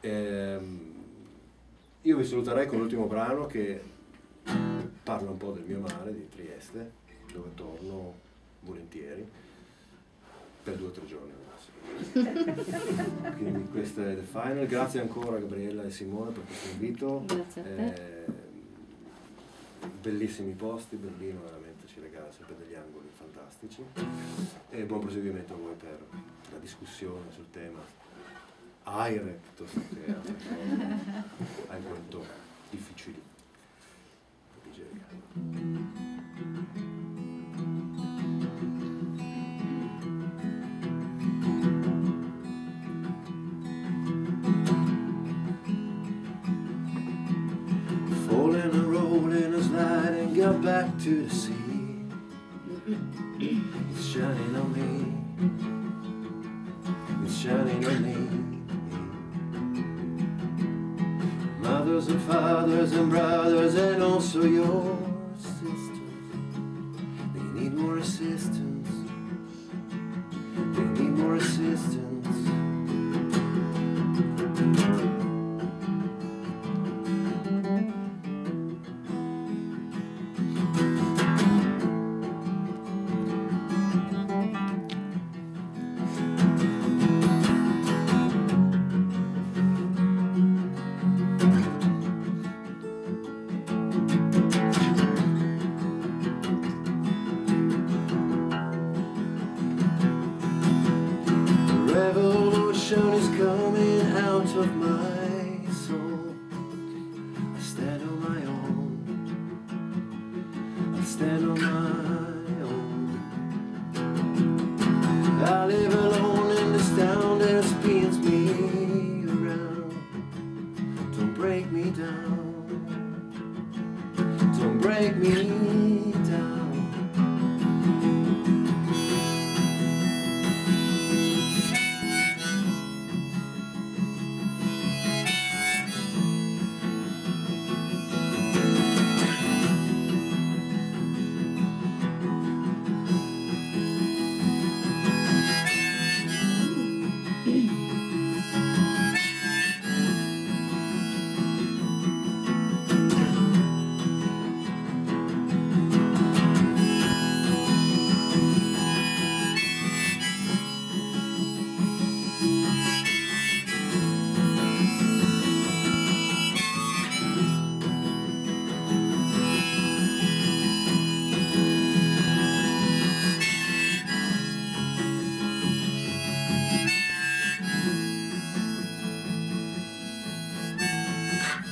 Io vi saluterei con l'ultimo brano che parla un po' del mio mare di Trieste, dove torno volentieri per 2 o 3 giorni al massimo. Quindi questo è The Final. Grazie ancora a Gabriella e Simone per questo invito. Grazie a te. Bellissimi posti, Berlino veramente ci regala sempre degli angoli fantastici, e buon proseguimento a voi per la discussione sul tema aire piuttosto che altre cose alquanto difficili da digerire. Got back to the sea. It's shining on me. It's shining on me. Mothers and fathers and brothers and also your sisters, they need more assistance. They need more assistance. Is coming out of my soul. I stand on my own. I stand on my own. I live alone in this town that spins me around. Don't break me down. Don't break me down.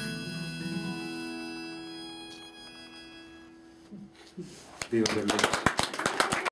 Viva Berlino.